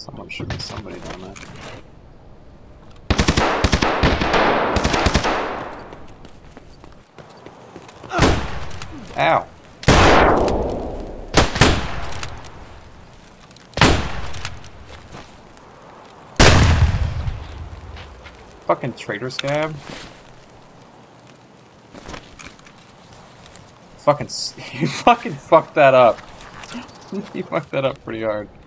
Someone shooting somebody down there. Ow. Fucking traitor scab. Fucking, you fucking fucked that up. You fucked that up pretty hard.